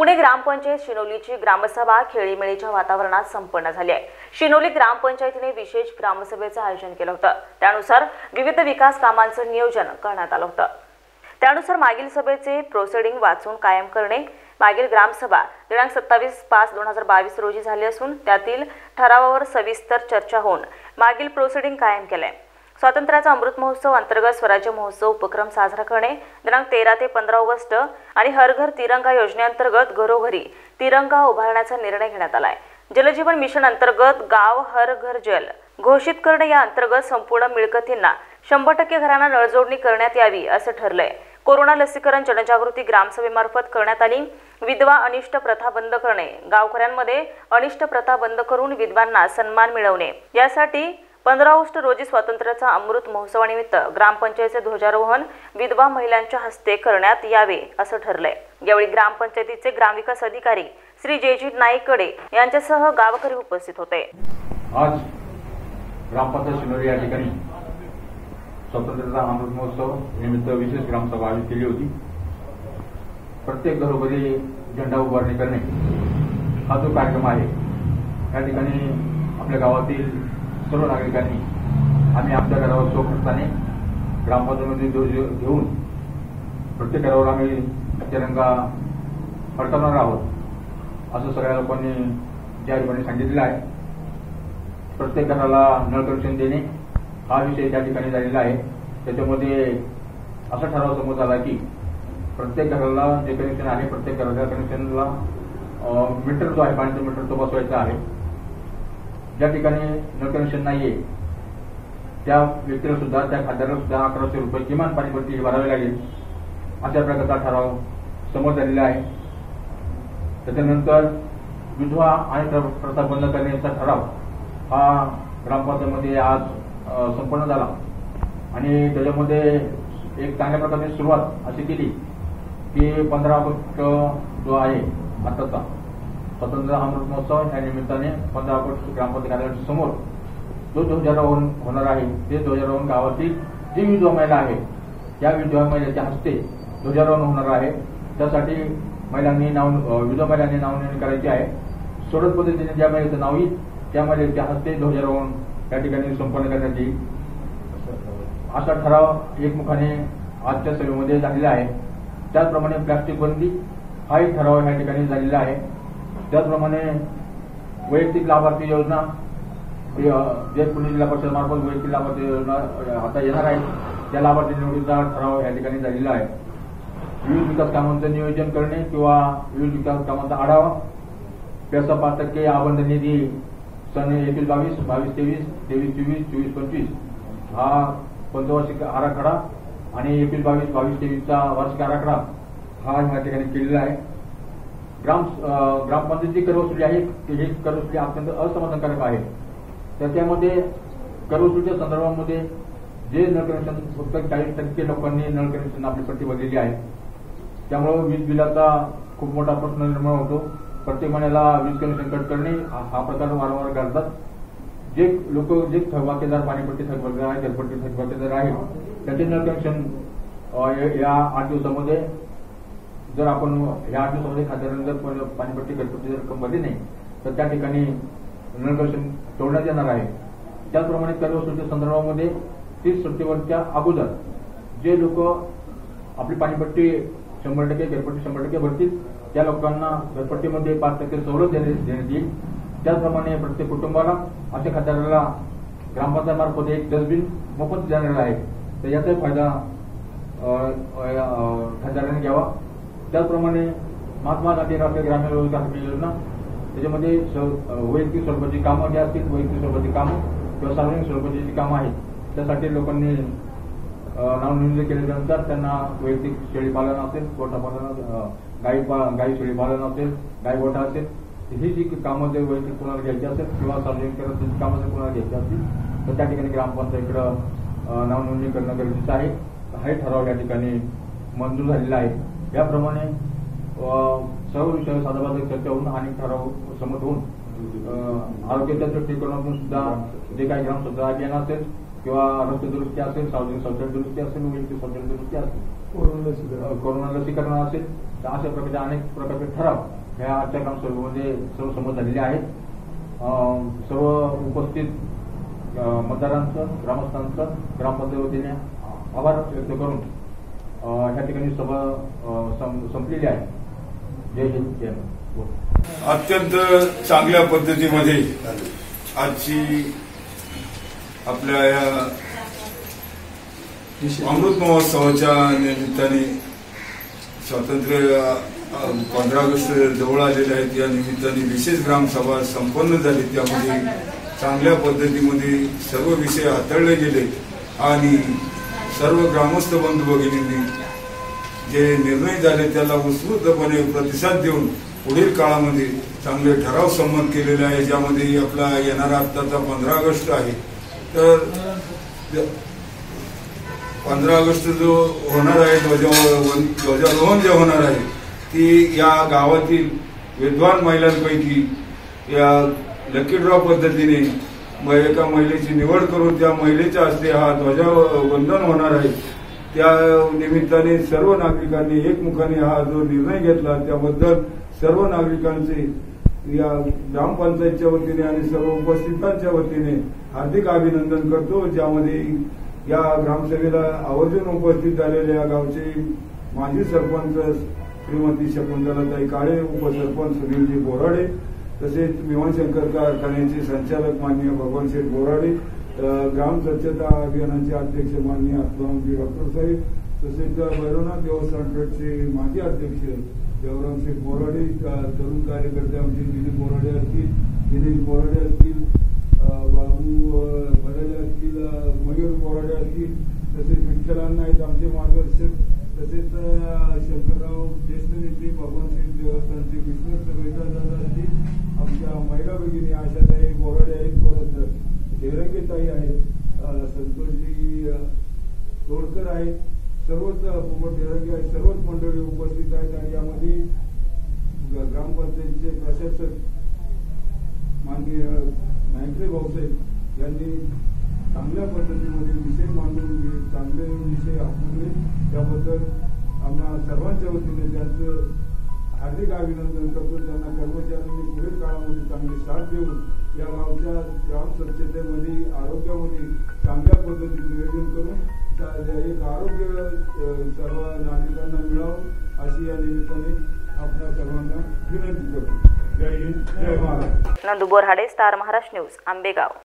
पुणे ग्रामपंचायत शिनोलीची ग्रामसभा खेळीमेळीच्या वातावरणात संपन्न झाली आहे। शिनोली ग्रामपंचायतीने विशेष ग्रामसभेचे आयोजन केले होते। त्यानुसार विविध विकास कामांचे नियोजन करण्यात आले होते। त्यानुसार मागील सभेचे प्रोसिडिंग वाचून कायम करणे। मागील ग्रामसभा दिनांक 27/5/2022 रोजी झाली असून त्यातील ठरावावर सविस्तर चर्चा होऊन मागील प्रोसिडिंग कायम केले। स्वातंत्र्याचा अमृत महोत्सव अंतर्गत स्वराज्य महोत्सव उपक्रम साजरा करणे दिनांक 13 ते 15 ऑगस्ट आणि हर घर तिरंगा योजनेअंतर्गत घरोघरी तिरंगा उभारण्याचा निर्णय घेण्यात आला आहे। जलजीवन मिशन अंतर्गत गाव हर घर जल घोषित करणे या अंतर्गत संपूर्ण मिळकतींना 100% घरांना नळजोडणी करण्यात यावी असे ठरले। कोरोना लसीकरण जनजागृती ग्रामसभेमार्फत करण्यात आली। विधवा अनिष्ट प्रथा बंद करणे, गावकऱ्यांमध्ये अनिष्ट प्रथा बंद करून विधवांना सन्मान मिळवणे यासाठी 15 ऑगस्ट रोजी स्वातंत्र्याचा अमृत महोत्सवानिमित्त ग्रामपंचायतीचे ध्वजारोहण विधवा महिलांच्या हस्ते करण्यात यावे असं ठरलंय। यावेळी ग्रामपंचायतीचे ग्रामविकास अधिकारी श्री जेजी नाईकडे यांच्यासह गावकरी उपस्थित होते। आज ग्रामपंचायत शिनोली या ठिकाणी स्वातंत्र्याचा अमृत महोत्सव निमित्त विशेष ग्रामसभा आयोजित केली होती। प्रत्येक घरोघरी झेंडा उभारणी करणे हा जो कार्यक्रम आहे या ठिकाणी आपल्या गावातील सर्व नागरिकांनी आम्ही आपल्या घरावर स्वखर्चाने ग्रामपंचायतीमध्ये घेऊन प्रत्येक घरावर आम्ही तिरंगा फडकवणार आहोत असं सगळ्या लोकांनी जाहीरपणे सांगितलेलं आहे। प्रत्येक घराला नळ कनेक्शन देणे हा विषय त्या ठिकाणी झालेला आहे। त्याच्यामध्ये असा ठराव समोर आला की प्रत्येक घराला जे कनेक्शन आहे प्रत्येक घराच्या कनेक्शनला मीटर जो आहे पाण्याचा मीटर तो बसवायचा आहे। ज्या ठिकाणी नळ कनेक्शन नाहीये त्या व्यक्तीला सुद्धा त्या खात्याला सुद्धा 1100 रुपये किमान पाणीपट्टी भरावी लागेल अशा प्रकारचा ठराव समोर झालेला आहे। त्याच्यानंतर विधवा आणि प्रथा बंद करण्याचा ठराव हा ग्रामपंचायतीमध्ये आज संपन्न झाला आणि त्याच्यामध्ये एक चांगल्या प्रकारची सुरुवात अशी केली की 15 ऑगस्ट जो आहे आताचा स्वातंत्र्य अमृत महोत्सव या निमित्ताने 15 ऑगस्ट ग्रामपंचायत कार्यालयाच्या समोर जो ध्वजारोहण होणार आहे ते ध्वजारोहण गावातील जी विधवा महिला आहे त्या विधवा महिलेच्या हस्ते ध्वजारोहण होणार आहे। त्यासाठी महिलांनी विधवा महिलांनी नावनोंदणी करायची आहे। सोडत पद्धतीने ज्या महिलेचं नाव येईल त्या महिलेच्या हस्ते ध्वजारोहण त्या ठिकाणी संपन्न करण्यात येईल असा ठराव एकमुखाने आजच्या सभेमध्ये झालेला आहे। त्याचप्रमाणे प्लास्टिक बंदी हाही ठराव या ठिकाणी झालेला आहे। त्याचप्रमाणे वैयक्तिक लाभार्थी योजना जे पुणे जिल्हा परिषद मार्फत वैयक्तिक लाभार्थी योजना आता येणार आहे त्या लाभार्थी निवडीचा ठराव या ठिकाणी झालेला आहे। विविध विकास कामांचं नियोजन करणे किंवा विविध विकास कामांचा आढावा पैसा 5% आबंध निधी सन 21-22, 22-23, 23-24, 24-25 हा पंचवार्षिक आराखडा आणि 21-22, 22-23चा वार्षिक आराखडा हा या ठिकाणी केलेला आहे। ग्रामपंचायतीची करवसुली आहे ही करवसुली अत्यंत असमाधानकारक आहे। त्याच्यामध्ये करवसुलीच्या संदर्भामध्ये जे नळ कनेक्शन फक्त 40% लोकांनी नळ कनेक्शन आपली पट्टी भरलेली आहे त्यामुळे वीज बिलाचा खूप मोठा प्रश्न निर्माण होतो। प्रत्येक महिन्याला वीज कनेक्शन कट करणे हा प्रकार वारंवार घडतात। जे लोक जे थकबाकीदार पाणीपट्टी थकबाकीदार आहे घरपट्टी थकबाकीदार आहे त्याचे नळ कनेक्शन या 8 दिवसामध्ये जर आपण या 8 दिवसामध्ये खात्याने जर पाणीपट्टी घरपट्टी जर रक्कम भरली नाही तर त्या ठिकाणी नळ कनेक्शन तोडण्यात येणार आहे। त्याचप्रमाणे करवसुलीच्या संदर्भामध्ये 30 सप्टेंबरच्या अगोदर जे लोक आपली पाणीपट्टी 100% घरपट्टी 100% भरतील त्या लोकांना घरपट्टीमध्ये 5% सवलत देण्यात येईल। त्याचप्रमाणे प्रत्येक कुटुंबाला अशा खात्याला ग्रामपंचायत मार्फत एक डस्टबिन मोफत देणार आहे तर याचा फायदा खात्याने घ्यावा। त्याचप्रमाणे महात्मा गांधी राष्ट्रीय ग्रामीण रोजगार हमी योजना त्याच्यामध्ये वैयक्तिक स्वरूपाची कामं जी असतील वैयक्तिक स्वरूपाची कामं किंवा सार्वजनिक स्वरूपाची जी कामं आहेत त्यासाठी लोकांनी नावनोंदणी केल्यानंतर त्यांना वैयक्तिक शेळीपालन असेल गोठापालन गाई शेळीपालन असेल गाय गोठा असेल ही जी कामं जे वैयक्तिक कोणाला घ्यायची असेल किंवा सार्वजनिक कामं जर कोणाला घ्यायची असतील तर त्या ठिकाणी ग्रामपंचायतीकडे नावनोंदणी करणं गरजेचं आहे। हाही ठराव या ठिकाणी मंजूर झालेला आहे। याप्रमाणे सर्व विषयावर साधाबाधिक चर्चा होऊन अनेक ठराव संमत होऊन आरोग्याच्या दृष्टिकोनातून सुद्धा जे काही ग्रामसभा अभियान असेल किंवा रस्ते दुरुस्ती असेल सार्वजनिक शौचालय दुरुस्ती असेल वैयक्तिक शौचालय दुरुस्ती असेल कोरोना लसीकरण असेल तर अशा प्रकारचे अनेक प्रकारचे ठराव ह्या आजच्या ग्रामसभेमध्ये सर्व संमत झालेले आहेत. सर्व उपस्थित मतदारांचं, ग्रामस्थांचं ग्रामपंचायत वतीने आभार व्यक्त करून ह्या ठिकाणी सभा संपलेली आहे. जय हिंद, जय महाराष्ट्र. अत्यंत चांगल्या पद्धतीमध्ये आजची आपल्या या अमृत महोत्सवाच्या निमित्ताने स्वातंत्र्य 15 ऑगस्ट जवळ आलेले आहेत. या निमित्ताने विशेष ग्रामसभा संपन्न झाली. त्यामध्ये चांगल्या पद्धतीमध्ये सर्व विषय हाताळले गेले आणि सर्व ग्रामस्थ बंधू भगिनींनी जे निर्णय झाले त्याला उत्स्फूर्तपणे प्रतिसाद देऊन पुढील काळामध्ये चांगले ठराव संमत केलेले आहे. ज्यामध्ये आपला येणारा आत्ताचा 15 ऑगस्ट आहे. तर 15 ऑगस्ट जो होणार आहे, ध्वजारोहण जे होणार आहे, ती या गावातील विद्वान महिलांपैकी या लकी ड्रॉ पद्धतीने एका महिलेची निवड करून त्या महिलेच्या हस्ते हा ध्वजवंदन होणार आहे. त्या निमित्ताने सर्व नागरिकांनी एकमुखाने हा जो निर्णय घेतला त्याबद्दल सर्व नागरिकांचे या ग्रामपंचायतच्या वतीने आणि सर्व उपस्थितांच्या वतीने हार्दिक अभिनंदन करतो. ज्यामध्ये या ग्रामसभेला आवर्जून उपस्थित झालेल्या या गावचे माजी सरपंच श्रीमती शकुंतलाताई काळे, उपसरपंच सुनीलजी बोराडे, तसेच भीमाशंकर कारखान्याचे संचालक माननीय भगवान शेठ बोराडे, ग्राम स्वच्छता अभियानाचे अध्यक्ष माननीय अस्लमजी डॉक्टर साहेब, तसेच भैरवनाथ देवस्थान ट्रस्टचे माजी अध्यक्ष देवराम शेठ बोराडे, तरुण कार्यकर्ते आमचे दिलीप बोराडे असतील, दिनेश बोराडे असतील, बाबू भराडे असतील, मयूर बोराडे असतील, तसेच विठ्ठलान नाईक आमचे मार्गदर्शक, तसेच शंकरराव ज्येष्ठ नेते भगवान शेठ देवस्थानचे विष्णू सगळेदादा असतील, आमच्या महिला भगिनी आशाताई बोराडे आहेत, परत देरंगेताई आहेत, संतोषजी तोडकर आहेत, सर्वच पोपट देरंगे आहेत, सर्वच मंडळी उपस्थित आहेत. आणि यामध्ये ग्रामपंचायतचे प्रशासक माननीय नायकरे भाऊसाहेब यांनी चांगल्या पद्धतीमध्ये विषय मांडून चांगले विषय हाताळले. त्याबद्दल आम्हा सर्वांच्या वतीने त्यांचं हार्दिक अभिनंदन करतो. त्यांना कर्मचाऱ्यांनी पुढील काळामध्ये चांगली साथ देऊन या गावच्या ग्राम स्वच्छतेमध्ये, आरोग्यामध्ये चांगल्या पद्धतीने नियोजन करून एक आरोग्य सर्व नागरिकांना मिळावं अशी या निमित्ताने आपल्या सर्वांना विनंती करतो. जय हिंद, जय महाराष्ट्र. Nandu Borade, star Maharashtra news, Ambegaon.